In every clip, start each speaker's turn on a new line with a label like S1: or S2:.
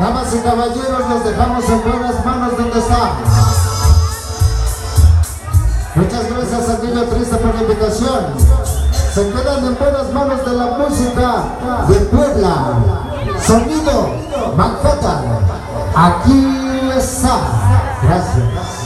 S1: Damas y caballeros, los dejamos en buenas manos donde estamos. Muchas gracias a Niño Triste por la invitación. Se quedan en buenas manos de la música de Puebla. Sonido Manhattan. Aquí está. Gracias.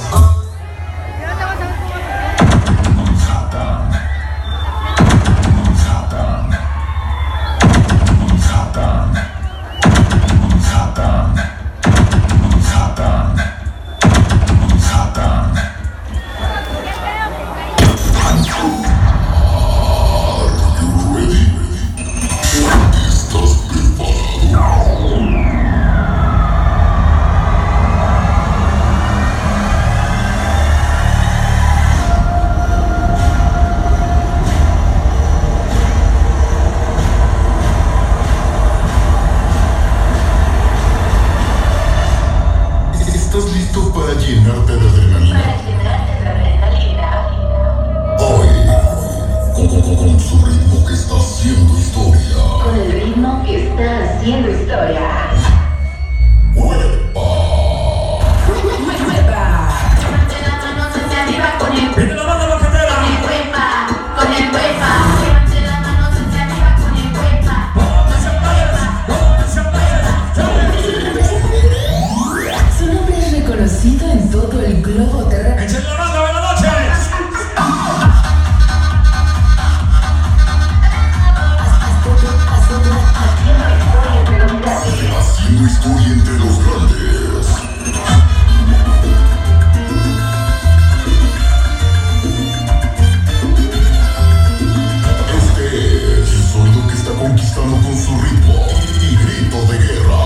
S2: ¿Estás listo para llenarte de adrenalina? Hoy, con su ritmo que está haciendo historia.
S3: Con el ritmo que está haciendo historia.
S2: ¡Huepa!
S3: ¡Huepa! Levante la mano hacia arriba con el huepa.
S4: ¡Viene la banda bacatera!
S3: Con el huepa, con el huepa. Levante la mano hacia arriba con el huepa. Su nombre es reconocido en todo el globo terráqueo.
S4: ¡Echen la banda, buenas noches!
S2: Haciendo historia entre los grandes. Este es el sonido que está conquistando con su ritmo y grito de guerra.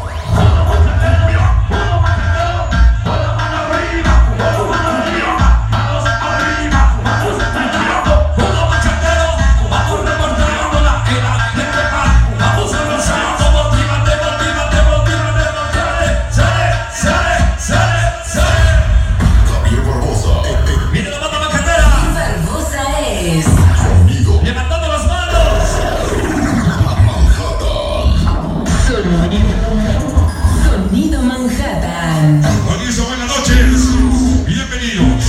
S2: Javier Barbosa,
S4: ¡Viene la banda bacatera!
S3: Barbosa es
S2: sonido
S4: ¡Levantando las manos!
S2: Manhattan.
S3: Sonido Manhattan.
S4: Organizo, buenas noches. Bienvenidos.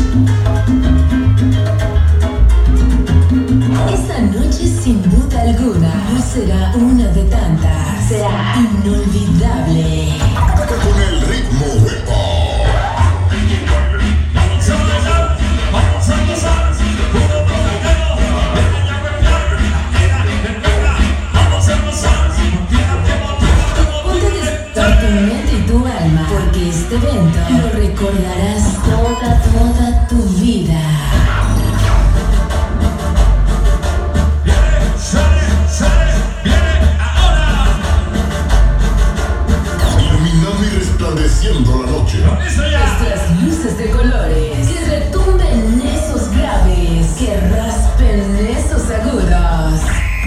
S3: Esta noche, sin duda alguna, no será una de tantas. Será inolvidable.
S2: Con el ritmo huepa.
S4: Vamos a bailar, vamos a gozar. Puro bacatero, ven a huepear. Vamos a gozar.
S3: Ponte a despertar tu mente y tu alma, porque este evento lo recordarás toda tu vida.
S4: Viene, sale, viene ahora.
S2: Iluminando y resplandeciendo la noche.
S4: ¡Listo ya!
S3: Nuestras luces de colores, que retumben esos graves, que raspen esos agudos.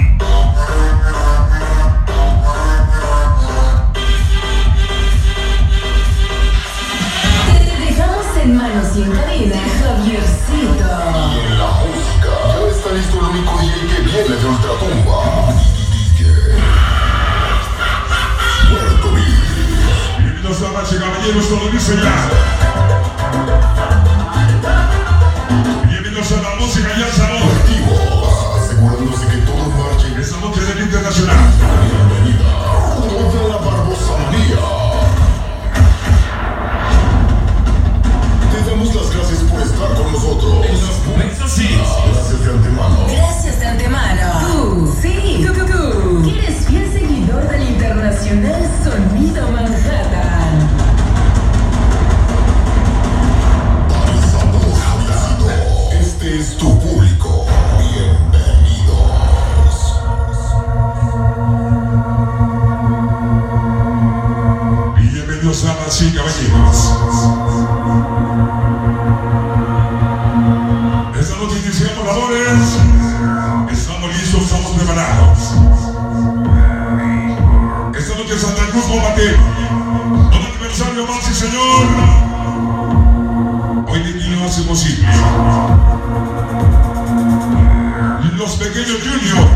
S3: Te dejamos en manos y en cabina, Javiercito.
S2: Y en la música ya está listo el único DJ que viene de Ultratumba. DJ Puerto Rico.
S4: Bienvenidos damas y caballeros, todo dice ya. Bienvenidos a la música y al sabor.
S2: Activo, asegurándose que todo marche.
S4: Esta noche del internacional.
S2: Bienvenida toda la Barbosanía. Te damos las gracias por estar con nosotros.
S4: Eso sí.
S2: Gracias de antemano.
S3: Gracias de antemano. Tú, que eres fiel seguidor del internacional Sonido Manhattan.
S2: Dale sabor a mi lado. Este es tu público. Bienvenidos.
S4: Bienvenidos damas y caballeros. Esta noche iniciamos labores. Estamos listos, estamos preparados. Esta noche Santa Cruz combate. Un aniversario más y señor. Hoy de aquí lo hace posible. Los pequeños Junior.